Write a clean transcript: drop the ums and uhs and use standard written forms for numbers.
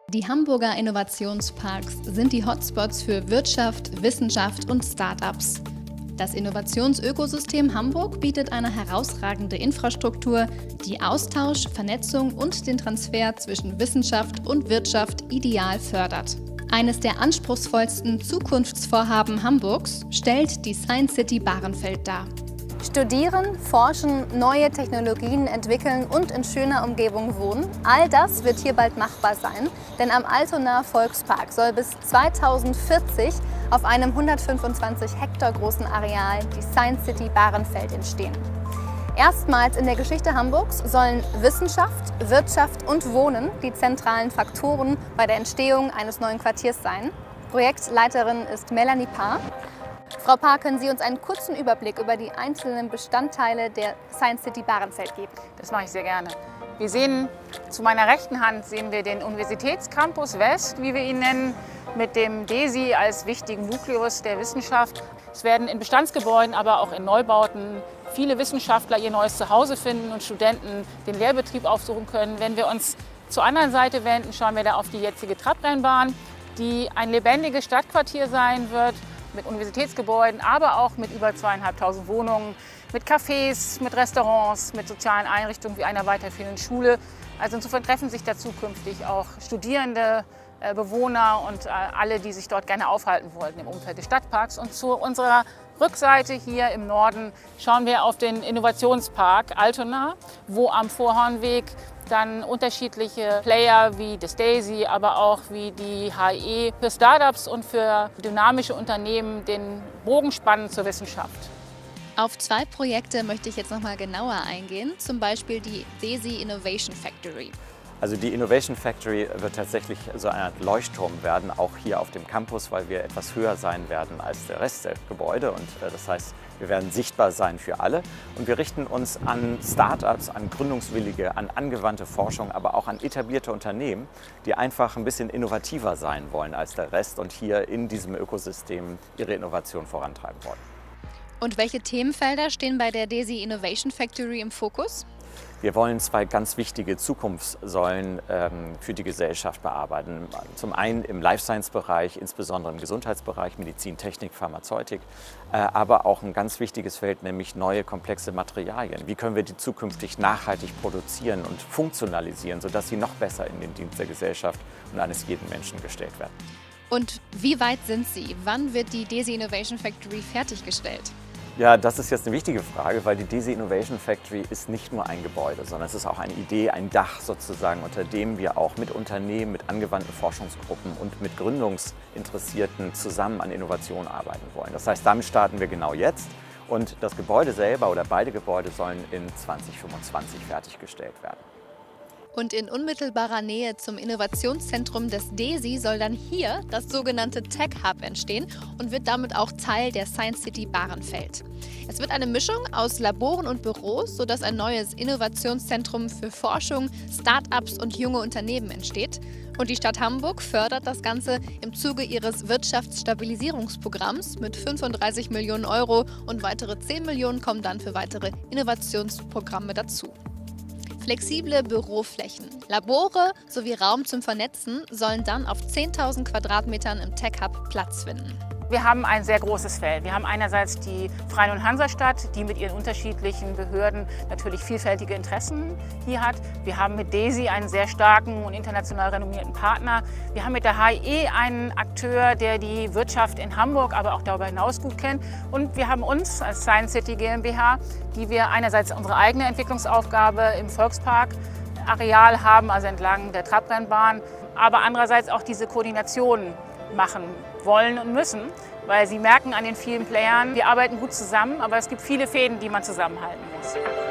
Die Hamburger Innovationsparks sind die Hotspots für Wirtschaft, Wissenschaft und Start-ups. Das Innovationsökosystem Hamburg bietet eine herausragende Infrastruktur, die Austausch, Vernetzung und den Transfer zwischen Wissenschaft und Wirtschaft ideal fördert. Eines der anspruchsvollsten Zukunftsvorhaben Hamburgs stellt die Science City Bahrenfeld dar. Studieren, forschen, neue Technologien entwickeln und in schöner Umgebung wohnen, all das wird hier bald machbar sein, denn am Altonaer Volkspark soll bis 2040 auf einem 125 Hektar großen Areal die Science City Bahrenfeld entstehen. Erstmals in der Geschichte Hamburgs sollen Wissenschaft, Wirtschaft und Wohnen die zentralen Faktoren bei der Entstehung eines neuen Quartiers sein. Projektleiterin ist Melanie Paar. Frau Paar, können Sie uns einen kurzen Überblick über die einzelnen Bestandteile der Science City Bahrenfeld geben? Das mache ich sehr gerne. Wir sehen, zu meiner rechten Hand sehen wir den Universitätscampus West, wie wir ihn nennen, mit dem DESI als wichtigen Nukleus der Wissenschaft. Es werden in Bestandsgebäuden, aber auch in Neubauten viele Wissenschaftler ihr neues Zuhause finden und Studenten den Lehrbetrieb aufsuchen können. Wenn wir uns zur anderen Seite wenden, schauen wir da auf die jetzige Trabrennbahn, die ein lebendiges Stadtquartier sein wird, mit Universitätsgebäuden, aber auch mit über 2.500 Wohnungen, mit Cafés, mit Restaurants, mit sozialen Einrichtungen wie einer weiterführenden Schule. Also insofern treffen sich da zukünftig auch Studierende, Bewohner und alle, die sich dort gerne aufhalten wollten im Umfeld des Stadtparks. Und zu unserer Rückseite hier im Norden schauen wir auf den Innovationspark Altona, wo am Vorhornweg dann unterschiedliche Player wie das DESI, aber auch wie die HIE für Startups und für dynamische Unternehmen den Bogen spannen zur Wissenschaft. Auf zwei Projekte möchte ich jetzt noch mal genauer eingehen, zum Beispiel die DESI Innovation Factory. Also die Innovation Factory wird tatsächlich so eine Art Leuchtturm werden, auch hier auf dem Campus, weil wir etwas höher sein werden als der Rest der Gebäude. Und das heißt, wir werden sichtbar sein für alle. Und wir richten uns an Start-ups, an Gründungswillige, an angewandte Forschung, aber auch an etablierte Unternehmen, die einfach ein bisschen innovativer sein wollen als der Rest und hier in diesem Ökosystem ihre Innovation vorantreiben wollen. Und welche Themenfelder stehen bei der DESI Innovation Factory im Fokus? Wir wollen zwei ganz wichtige Zukunftssäulen für die Gesellschaft bearbeiten. Zum einen im Life-Science-Bereich, insbesondere im Gesundheitsbereich, Medizin, Technik, Pharmazeutik, aber auch ein ganz wichtiges Feld, nämlich neue komplexe Materialien. Wie können wir die zukünftig nachhaltig produzieren und funktionalisieren, sodass sie noch besser in den Dienst der Gesellschaft und eines jeden Menschen gestellt werden? Und wie weit sind Sie? Wann wird die DESI Innovation Factory fertiggestellt? Ja, das ist jetzt eine wichtige Frage, weil die DESI Innovation Factory ist nicht nur ein Gebäude, sondern es ist auch eine Idee, ein Dach sozusagen, unter dem wir auch mit Unternehmen, mit angewandten Forschungsgruppen und mit Gründungsinteressierten zusammen an Innovation arbeiten wollen. Das heißt, damit starten wir genau jetzt und das Gebäude selber oder beide Gebäude sollen in 2025 fertiggestellt werden. Und in unmittelbarer Nähe zum Innovationszentrum des DESI soll dann hier das sogenannte Tech Hub entstehen und wird damit auch Teil der Science City Bahrenfeld. Es wird eine Mischung aus Laboren und Büros, sodass ein neues Innovationszentrum für Forschung, Start-ups und junge Unternehmen entsteht. Und die Stadt Hamburg fördert das Ganze im Zuge ihres Wirtschaftsstabilisierungsprogramms mit 35 Millionen Euro und weitere 10 Millionen kommen dann für weitere Innovationsprogramme dazu. Flexible Büroflächen, Labore sowie Raum zum Vernetzen sollen dann auf 10.000 Quadratmetern im Tech Hub Platz finden. Wir haben ein sehr großes Feld. Wir haben einerseits die Freien- und Hansastadt, die mit ihren unterschiedlichen Behörden natürlich vielfältige Interessen hier hat. Wir haben mit DESI einen sehr starken und international renommierten Partner. Wir haben mit der HIE einen Akteur, der die Wirtschaft in Hamburg, aber auch darüber hinaus gut kennt. Und wir haben uns als Science City GmbH, die wir einerseits unsere eigene Entwicklungsaufgabe im Volkspark-Areal haben, also entlang der Trabrennbahn, aber andererseits auch diese Koordination machen wollen und müssen, weil sie merken an den vielen Playern, wir arbeiten gut zusammen, aber es gibt viele Fäden, die man zusammenhalten muss.